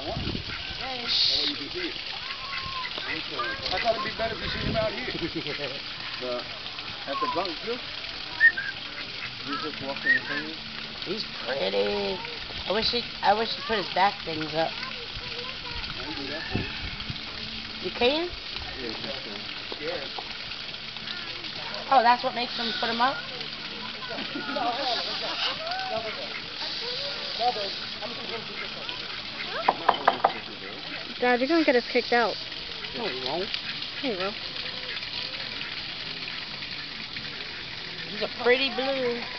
one. That way you can see it. I thought it'd be better if you seen him out here. At the drunk too. He's just walking the thing. He's pretty. I wish he put his back things up. I can do that for you. You can? Yeah. Oh, that's what makes him put him up? Dad, you're gonna get us kicked out. No, he won't. Hey, will. He's a pretty blue.